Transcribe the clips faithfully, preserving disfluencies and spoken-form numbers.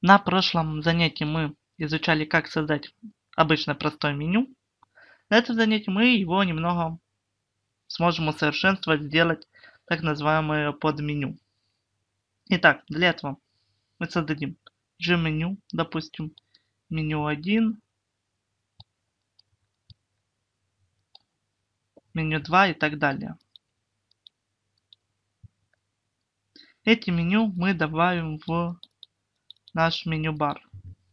На прошлом занятии мы изучали, как создать обычное простое меню. На этом занятии мы его немного сможем усовершенствовать, сделать так называемое подменю. Итак, для этого мы создадим G-меню, допустим, меню один, меню два и так далее. Эти меню мы добавим в наш меню-бар.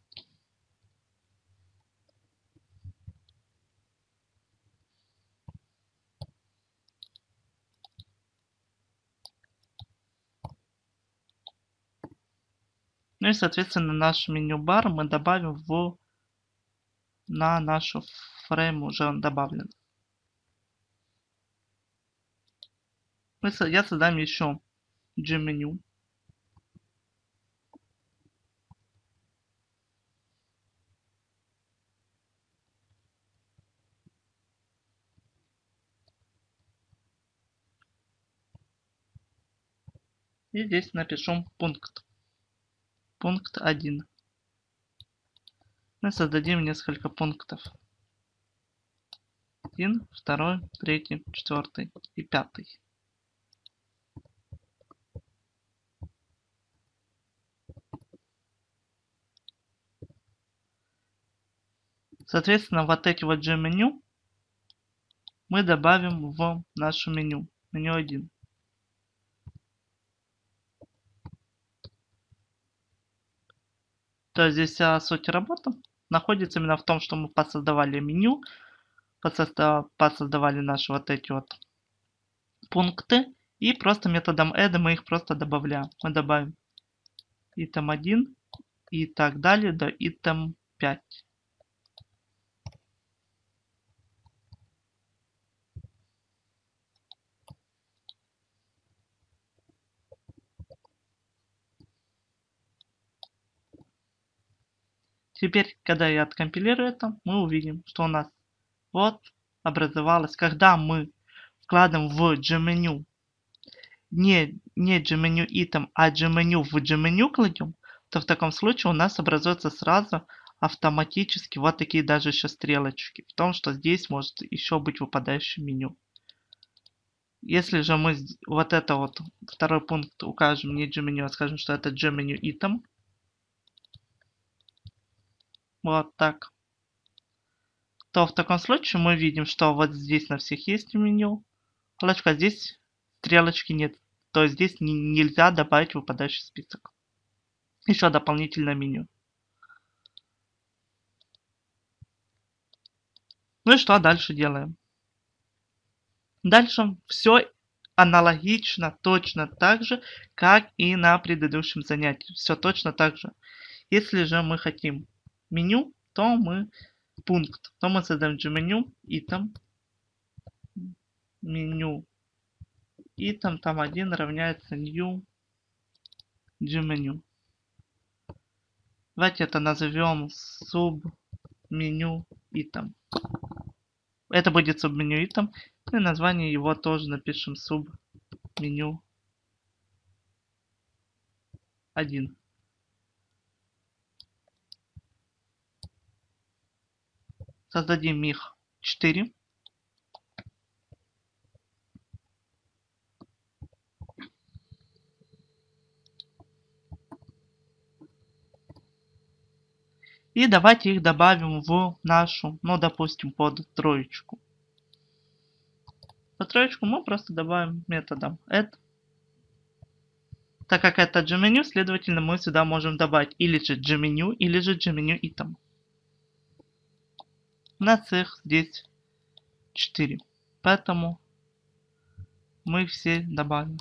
Ну и, соответственно, наш меню-бар мы добавим в на нашу фрейм, уже он добавлен. Я создам еще G-меню. И здесь напишем пункт. Пункт один. Мы создадим несколько пунктов. Один, второй, третий, четвертый и пятый. Соответственно, вот эти вот G-меню мы добавим в наше меню. Меню один. То есть здесь вся суть работы находится именно в том, что мы посоздавали меню, посоздавали наши вот эти вот пункты, и просто методом add мы их просто добавляем. Мы добавим item один и так далее до item пять. Теперь, когда я откомпилирую это, мы увидим, что у нас вот образовалось, когда мы вкладываем в G-меню не, не G-меню item, а G-меню в G-меню кладем, то в таком случае у нас образуется сразу автоматически вот такие даже еще стрелочки. В том, что здесь может еще быть выпадающее меню. Если же мы вот это вот второй пункт укажем не G-меню, а скажем, что это G-меню item. Вот так. То в таком случае мы видим, что вот здесь на всех есть меню. Галочка, здесь стрелочки нет. То есть здесь не, нельзя добавить выпадающий список. Еще дополнительное меню. Ну и что дальше делаем? Дальше все аналогично, точно так же, как и на предыдущем занятии. Все точно так же. Если же мы хотим меню, то мы пункт, то мы создаем G-меню, item, меню, item, там один равняется new G-меню. Давайте это назовем субменю item. Это будет субменю item. И название его тоже напишем субменю один. Создадим их четыре. И давайте их добавим в нашу, ну допустим, под троечку. Под троечку мы просто добавим методом add. Так как это G-меню, следовательно, мы сюда можем добавить или же G-меню, или же G-меню item. У нас их здесь четыре. Поэтому мы их все добавим.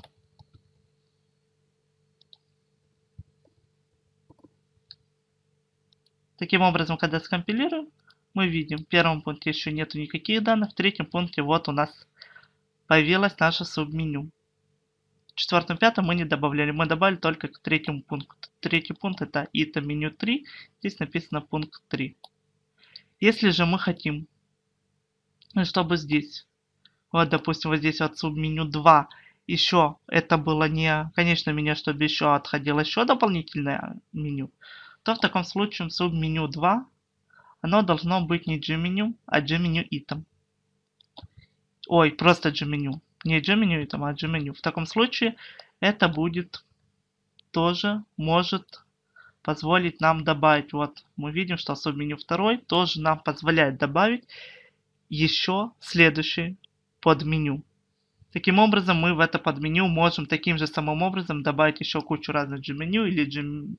Таким образом, когда скомпилируем, мы видим, в первом пункте еще нету никаких данных, в третьем пункте вот у нас появилось наше субменю. В четвертом, пятом мы не добавляли, мы добавили только к третьему пункту. Третий пункт это item меню три, здесь написано пункт три. Если же мы хотим, чтобы здесь, вот допустим, вот здесь вот субменю два еще это было не конечное меню, чтобы еще отходило еще дополнительное меню, то в таком случае в субменю два оно должно быть не Gmenü, а Gmenü Item. Ой, просто Gmenü. Не Gmenü Item, а Gmenü. В таком случае это будет тоже может позволить нам добавить. Вот мы видим, что субменю два тоже нам позволяет добавить еще следующее подменю. Таким образом, мы в это подменю можем таким же самым образом добавить еще кучу разных Gmenü или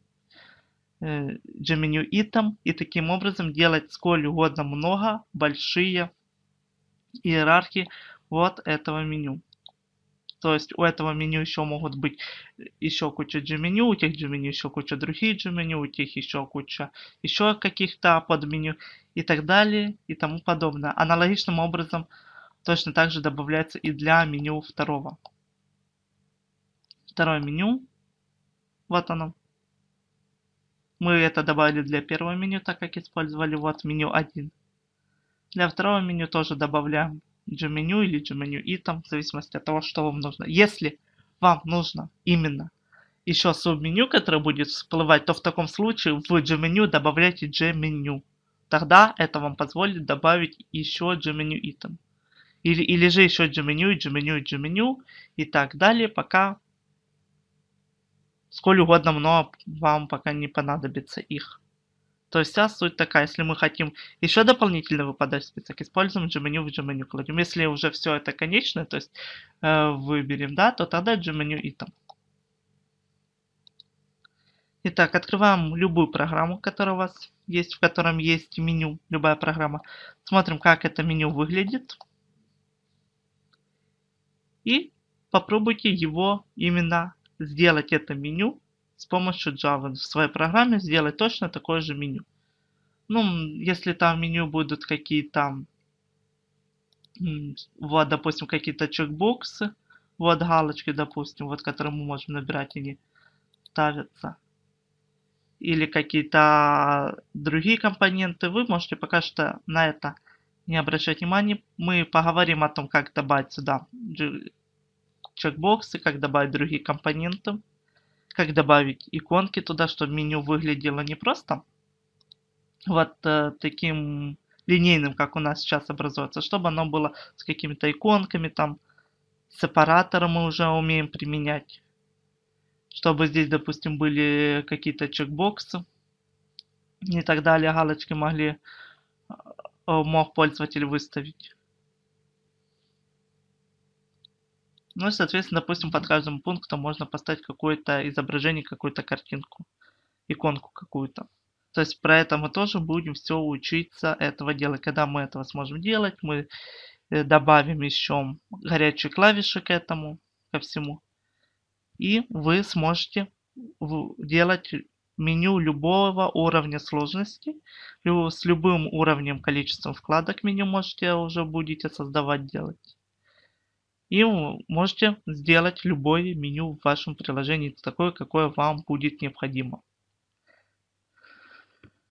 Gmenü Item и таким образом делать сколь угодно много большие иерархии вот этого меню. То есть у этого меню еще могут быть еще куча Gmenü, у тех Gmenü еще куча других Gmenü, у тех еще куча еще каких-то подменю и так далее и тому подобное. Аналогичным образом точно так же добавляется и для меню второго. Второе меню. Вот оно. Мы это добавили для первого меню, так как использовали вот меню один. Для второго меню тоже добавляем Gmenü или Gmenü Item, в зависимости от того, что вам нужно. Если вам нужно именно еще субменю, которое будет всплывать, то в таком случае в Gmenü добавляйте Gmenü. Тогда это вам позволит добавить еще Gmenü Item. Или, или же еще Gmenü, Gmenü, Gmenü и так далее, пока сколь угодно много вам пока не понадобится их. То есть вся суть такая, если мы хотим еще дополнительно выпадать в список, используем Gmenü в Gmenü кладем. Если уже все это конечное, то есть э, выберем, да, то тогда Gmenü Item. Итак, открываем любую программу, которая у вас есть, в котором есть меню, любая программа. Смотрим, как это меню выглядит. И попробуйте его именно сделать это меню с помощью Java. В своей программе сделать точно такое же меню. Ну, если там в меню будут какие-то, вот, допустим, какие-то чекбоксы, вот галочки, допустим, вот, которые мы можем набирать, они ставятся. Или какие-то другие компоненты, вы можете пока что на это не обращать внимания. Мы поговорим о том, как добавить сюда чекбоксы, как добавить другие компоненты, как добавить иконки туда, чтобы меню выглядело не просто вот э, таким линейным, как у нас сейчас образуется, чтобы оно было с какими-то иконками, там сепараторы мы уже умеем применять, чтобы здесь, допустим, были какие-то чекбоксы и так далее, галочки могли э, мог пользователь выставить. Ну и, соответственно, допустим, под каждым пунктом можно поставить какое-то изображение, какую-то картинку, иконку какую-то. То есть про это мы тоже будем все учиться этого делать. Когда мы этого сможем делать, мы добавим еще горячие клавиши к этому, ко всему. И вы сможете делать меню любого уровня сложности. С любым уровнем, количеством вкладок меню можете уже будете создавать, делать. И можете сделать любое меню в вашем приложении такое, какое вам будет необходимо.